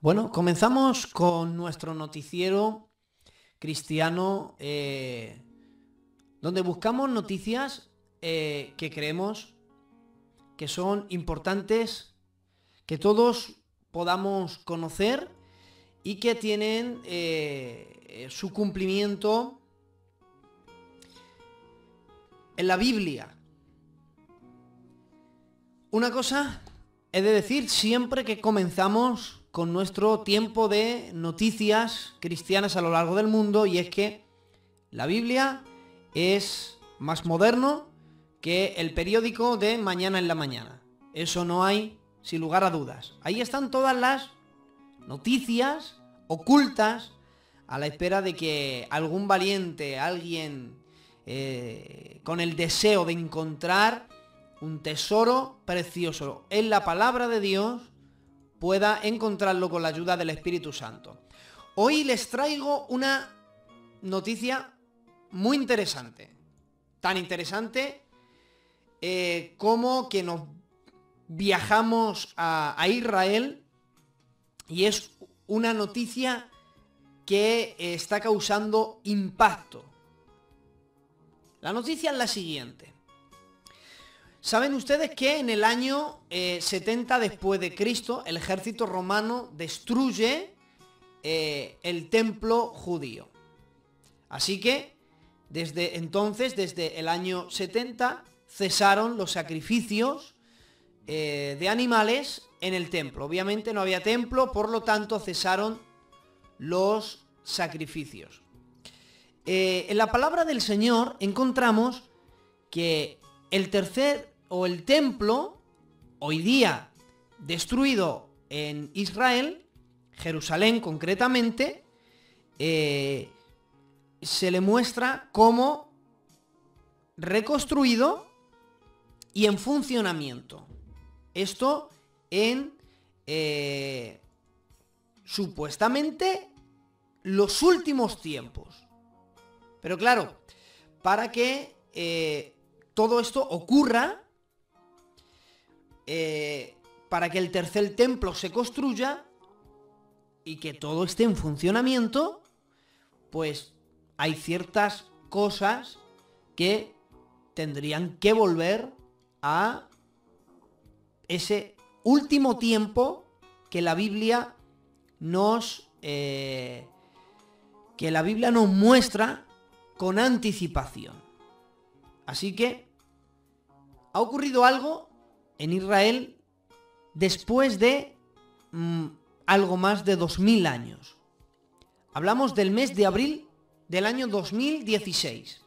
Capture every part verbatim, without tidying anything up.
Bueno, comenzamos con nuestro noticiero cristiano, eh, donde buscamos noticias eh, que creemos que son importantes, que todos podamos conocer y que tienen eh, su cumplimiento en la Biblia. Una cosa he de decir siempre que comenzamos con nuestro tiempo de noticias cristianas a lo largo del mundo, y es que la Biblia es más moderno que el periódico de mañana en la mañana. Eso no hay sin lugar a dudas. Ahí están todas las noticias ocultas a la espera de que algún valiente, alguien eh, con el deseo de encontrar un tesoro precioso en la palabra de Dios pueda encontrarlo con la ayuda del Espíritu Santo. Hoy les traigo una noticia muy interesante, tan interesante eh, como que nos viajamos a, a Israel, y es una noticia que eh, está causando impacto. La noticia es la siguiente. ¿Saben ustedes que en el año eh, setenta después de Cristo el ejército romano destruye eh, el templo judío? Así que desde entonces, desde el año setenta, cesaron los sacrificios eh, de animales en el templo. Obviamente no había templo, por lo tanto cesaron los sacrificios. Eh, en la palabra del Señor encontramos que el tercer o el templo, hoy día destruido en Israel, Jerusalén concretamente, eh, se le muestra como reconstruido y en funcionamiento. Esto en eh, supuestamente los últimos tiempos. Pero claro, para que eh, todo esto ocurra, eh, para que el tercer templo se construya y que todo esté en funcionamiento, pues hay ciertas cosas que tendrían que volver a ese último tiempo que la Biblia nos eh, que la Biblia nos muestra con anticipación. Así que ha ocurrido algo en Israel después de mmm, algo más de dos mil años. Hablamos del mes de abril del año dos mil dieciséis.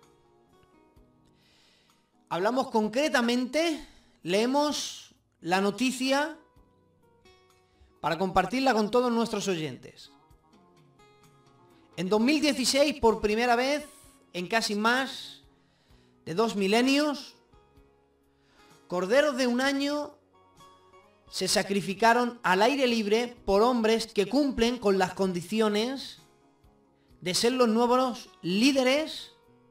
Hablamos concretamente, leemos la noticia para compartirla con todos nuestros oyentes. En dos mil dieciséis, por primera vez en casi más de dos milenios, corderos de un año se sacrificaron al aire libre por hombres que cumplen con las condiciones de ser los nuevos líderes.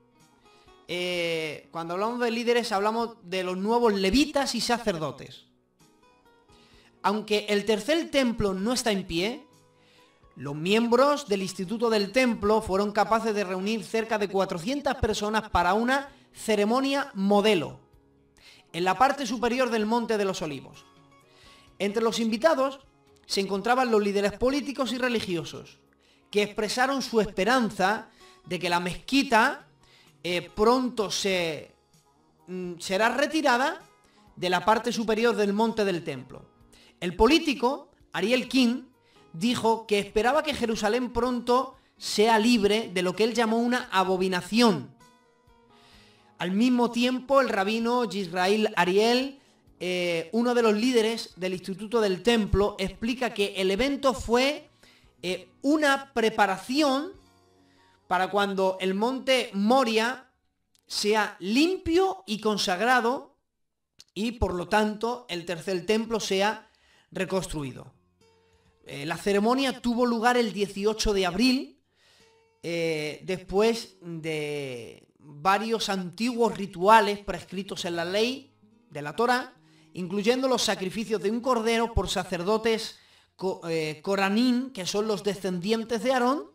Eh, cuando hablamos de líderes hablamos de los nuevos levitas y sacerdotes. Aunque el tercer templo no está en pie, los miembros del Instituto del Templo fueron capaces de reunir cerca de cuatrocientas personas para una ceremonia modelo en la parte superior del Monte de los Olivos. Entre los invitados se encontraban los líderes políticos y religiosos, que expresaron su esperanza de que la mezquita eh, pronto se, mm, será retirada de la parte superior del Monte del Templo. El político, Ariel King, dijo que esperaba que Jerusalén pronto sea libre de lo que él llamó una abominación. Al mismo tiempo, el rabino Yisrael Ariel, eh, uno de los líderes del Instituto del Templo, explica que el evento fue eh, una preparación para cuando el monte Moria sea limpio y consagrado y, por lo tanto, el tercer templo sea reconstruido. Eh, la ceremonia tuvo lugar el dieciocho de abril, eh, después de varios antiguos rituales prescritos en la ley de la Torá, incluyendo los sacrificios de un cordero por sacerdotes co eh, Coranín, que son los descendientes de Aarón,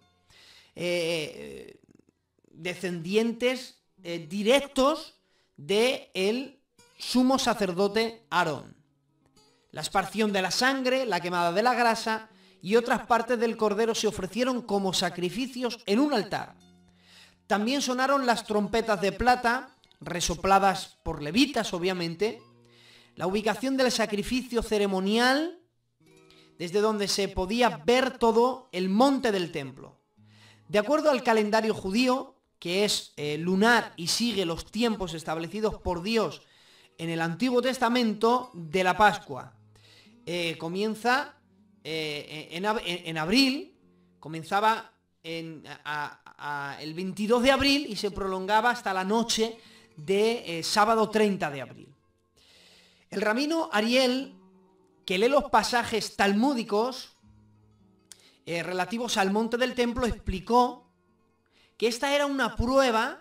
eh, descendientes eh, directos del sumo sacerdote Aarón. La esparción de la sangre, la quemada de la grasa y otras partes del cordero se ofrecieron como sacrificios en un altar. También sonaron las trompetas de plata, resopladas por levitas, obviamente. La ubicación del sacrificio ceremonial, desde donde se podía ver todo el monte del templo. De acuerdo al calendario judío, que es eh, lunar y sigue los tiempos establecidos por Dios en el Antiguo Testamento de la Pascua, eh, comienza eh, en, en abril, comenzaba en, a, a, el veintidós de abril y se prolongaba hasta la noche de eh, sábado treinta de abril. El rabino Ariel, que lee los pasajes talmúdicos eh, relativos al monte del templo, explicó que esta era una prueba,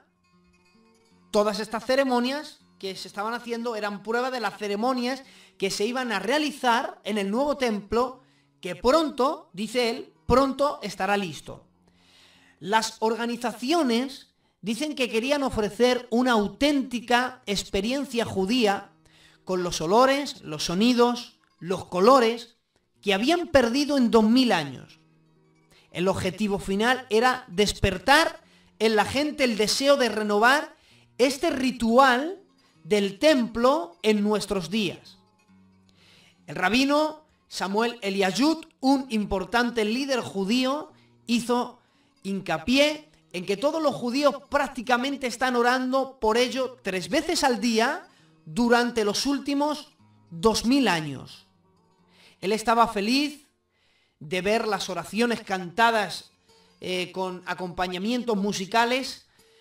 todas estas ceremonias que se estaban haciendo eran prueba de las ceremonias que se iban a realizar en el nuevo templo, que pronto, dice él, pronto estará listo. Las organizaciones dicen que querían ofrecer una auténtica experiencia judía con los olores, los sonidos, los colores que habían perdido en dos mil años. El objetivo final era despertar en la gente el deseo de renovar este ritual del templo en nuestros días. El rabino Samuel Eliashut, un importante líder judío, hizo hincapié en que todos los judíos prácticamente están orando por ello tres veces al día durante los últimos dos mil años. Él estaba feliz de ver las oraciones cantadas eh, con acompañamientos musicales,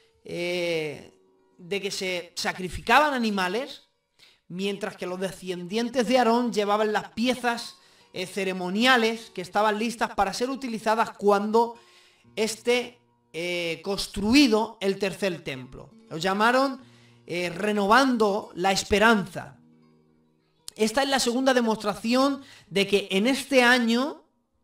eh, de que se sacrificaban animales, mientras que los descendientes de Aarón llevaban las piezas eh, ceremoniales que estaban listas para ser utilizadas cuando esté eh, construido el tercer templo. Lo llamaron eh, renovando la esperanza. Esta es la segunda demostración de que en este año,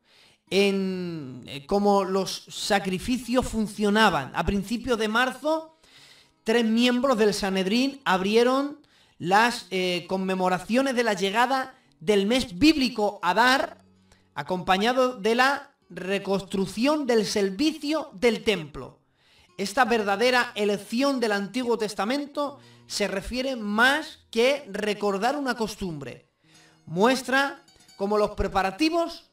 en eh, como los sacrificios funcionaban. A principios de marzo, tres miembros del Sanedrín abrieron las eh, conmemoraciones de la llegada del mes bíblico Adar, acompañado de la reconstrucción del servicio del templo. Esta verdadera elección del Antiguo Testamento se refiere más que recordar una costumbre. Muestra cómo los preparativos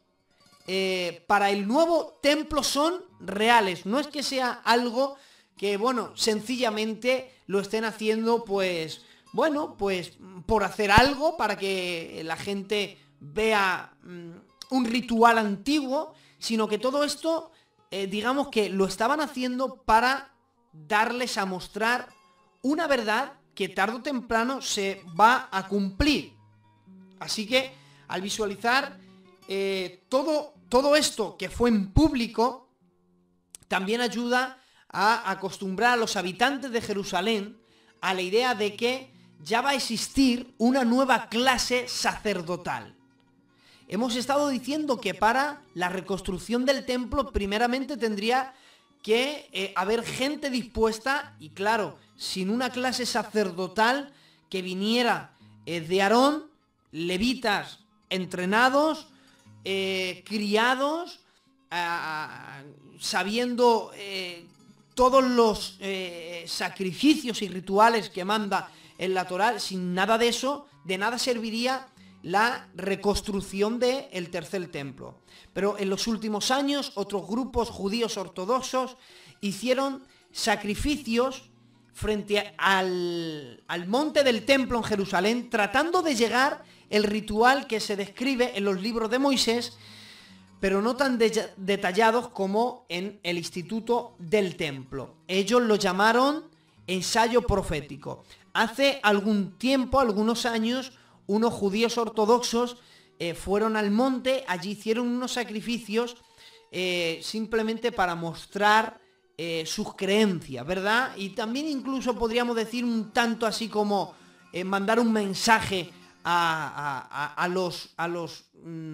eh, para el nuevo templo son reales. No es que sea algo que, bueno, sencillamente lo estén haciendo, pues, bueno, pues por hacer algo para que la gente vea mm, un ritual antiguo, sino que todo esto, eh, digamos que lo estaban haciendo para darles a mostrar una verdad que tarde o temprano se va a cumplir. Así que al visualizar eh, todo, todo esto que fue en público, también ayuda a acostumbrar a los habitantes de Jerusalén a la idea de que ya va a existir una nueva clase sacerdotal. Hemos estado diciendo que para la reconstrucción del templo primeramente tendría que eh, haber gente dispuesta, y claro, sin una clase sacerdotal que viniera eh, de Aarón, levitas entrenados, eh, criados, a, a, sabiendo eh, todos los eh, sacrificios y rituales que manda en la Torá. Sin nada de eso, de nada serviría la reconstrucción del tercer templo. Pero en los últimos años, otros grupos judíos ortodoxos hicieron sacrificios frente al, al monte del templo en Jerusalén, tratando de llegar el ritual que se describe en los libros de Moisés, pero no tan de, detallados como en el Instituto del Templo. Ellos lo llamaron ensayo profético. Hace algún tiempo, algunos años, unos judíos ortodoxos eh, fueron al monte, allí hicieron unos sacrificios eh, simplemente para mostrar eh, sus creencias, ¿verdad? Y también incluso podríamos decir un tanto así como eh, mandar un mensaje a, a, a, a los, a los, mm,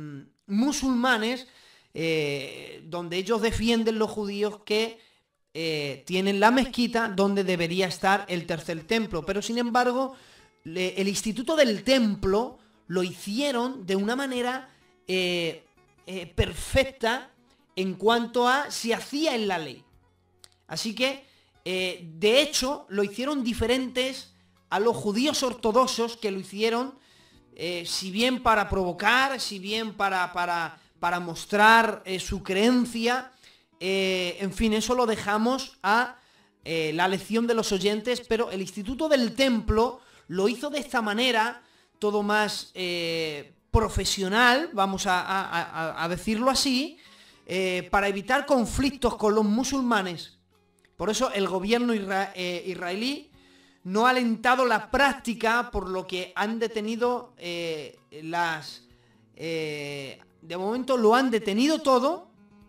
musulmanes, eh, donde ellos defienden los judíos que eh, tienen la mezquita donde debería estar el tercer templo. Pero sin embargo, le, el Instituto del Templo lo hicieron de una manera eh, eh, perfecta en cuanto a si hacía en la ley. Así que, eh, de hecho, lo hicieron diferentes a los judíos ortodoxos, que lo hicieron, eh, si bien para provocar, si bien para, para, para mostrar eh, su creencia. Eh, en fin, eso lo dejamos a eh, la elección de los oyentes, pero el Instituto del Templo lo hizo de esta manera, todo más eh, profesional, vamos a, a, a, a decirlo así, eh, para evitar conflictos con los musulmanes. Por eso el gobierno isra eh, israelí no ha alentado la práctica, por lo que han detenido eh, las... Eh, de momento lo han detenido todo,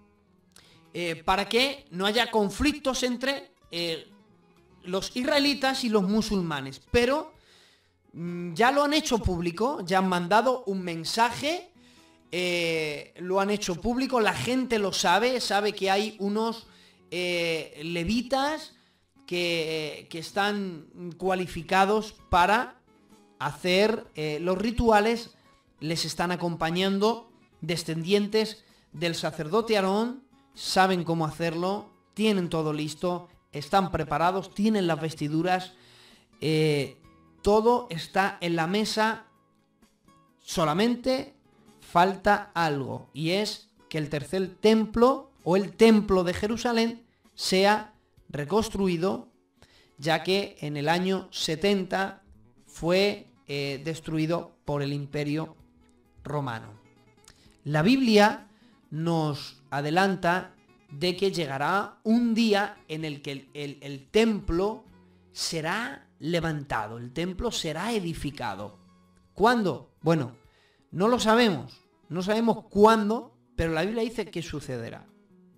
eh, para que no haya conflictos entre eh, los israelitas y los musulmanes. Pero mmm, ya lo han hecho público, ya han mandado un mensaje, eh, lo han hecho público, la gente lo sabe, sabe que hay unos eh, levitas Que, que están cualificados para hacer eh, los rituales, les están acompañando descendientes del sacerdote Aarón, saben cómo hacerlo, tienen todo listo, están preparados, tienen las vestiduras, eh, todo está en la mesa, solamente falta algo, y es que el tercer templo o el templo de Jerusalén sea reconstruido, ya que en el año setenta fue eh, destruido por el Imperio Romano. La Biblia nos adelanta de que llegará un día en el que el, el, el templo será levantado, el templo será edificado. ¿Cuándo? Bueno, no lo sabemos, no sabemos cuándo, pero la Biblia dice que sucederá.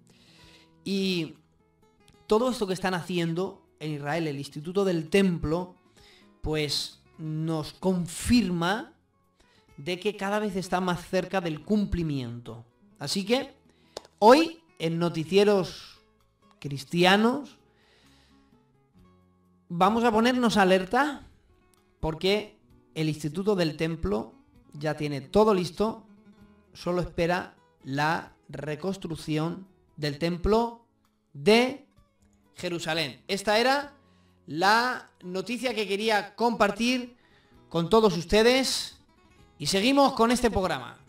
Y todo esto que están haciendo en Israel, el Instituto del Templo, pues nos confirma de que cada vez está más cerca del cumplimiento. Así que hoy en Noticieros Cristianos vamos a ponernos alerta, porque el Instituto del Templo ya tiene todo listo, solo espera la reconstrucción del Templo de Jerusalén. Esta era la noticia que quería compartir con todos ustedes y seguimos con este programa.